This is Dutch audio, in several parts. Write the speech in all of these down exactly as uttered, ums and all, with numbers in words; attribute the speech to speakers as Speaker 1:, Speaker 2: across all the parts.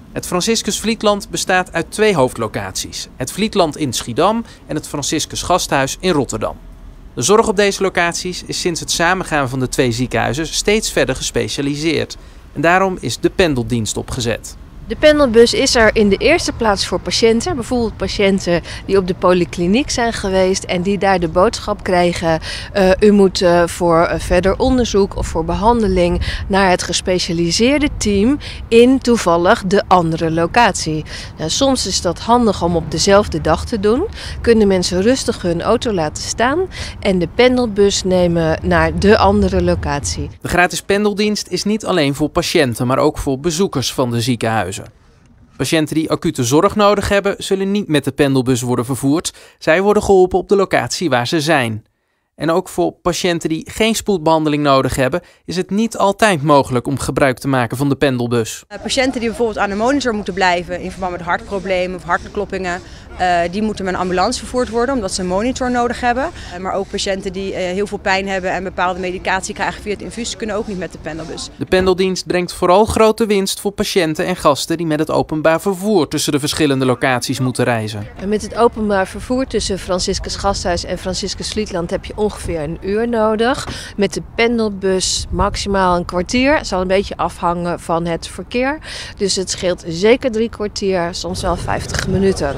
Speaker 1: Het Franciscus Vlietland bestaat uit twee hoofdlocaties. Het Vlietland in Schiedam en het Franciscus Gasthuis in Rotterdam. De zorg op deze locaties is sinds het samengaan van de twee ziekenhuizen steeds verder gespecialiseerd. En daarom is de pendeldienst opgezet.
Speaker 2: De pendelbus is er in de eerste plaats voor patiënten. Bijvoorbeeld patiënten die op de polykliniek zijn geweest en die daar de boodschap krijgen. Uh, u moet uh, voor uh, verder onderzoek of voor behandeling naar het gespecialiseerde team in toevallig de andere locatie. Nou, soms is dat handig om op dezelfde dag te doen. Kunnen mensen rustig hun auto laten staan en de pendelbus nemen naar de andere locatie.
Speaker 1: De gratis pendeldienst is niet alleen voor patiënten, maar ook voor bezoekers van de ziekenhuizen. Patiënten die acute zorg nodig hebben, zullen niet met de pendelbus worden vervoerd. Zij worden geholpen op de locatie waar ze zijn. En ook voor patiënten die geen spoedbehandeling nodig hebben, is het niet altijd mogelijk om gebruik te maken van de pendelbus.
Speaker 3: Uh, patiënten die bijvoorbeeld aan de monitor moeten blijven in verband met hartproblemen of hartkloppingen, uh, die moeten met een ambulance vervoerd worden omdat ze een monitor nodig hebben. Uh, maar ook patiënten die uh, heel veel pijn hebben en bepaalde medicatie krijgen via het infuus kunnen ook niet met de pendelbus.
Speaker 1: De pendeldienst brengt vooral grote winst voor patiënten en gasten die met het openbaar vervoer tussen de verschillende locaties moeten reizen.
Speaker 2: En met het openbaar vervoer tussen Franciscus Gasthuis en Franciscus Vlietland heb je ongeveer een uur nodig. Met de pendelbus maximaal een kwartier. Het zal een beetje afhangen van het verkeer. Dus het scheelt zeker drie kwartier, soms wel vijftig minuten.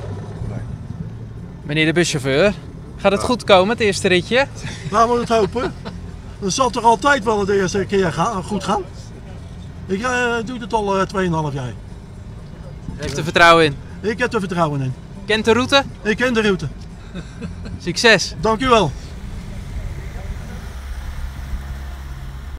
Speaker 1: Meneer de buschauffeur, gaat het goed komen het eerste ritje?
Speaker 4: Laten we het hopen. Dat zal toch altijd wel de eerste keer gaan, goed gaan. Ik uh, doe het al uh, twee komma vijf jaar.
Speaker 1: U heeft er vertrouwen in?
Speaker 4: Ik heb er vertrouwen in.
Speaker 1: Kent de route?
Speaker 4: Ik ken de route.
Speaker 1: Succes!
Speaker 4: Dank u wel.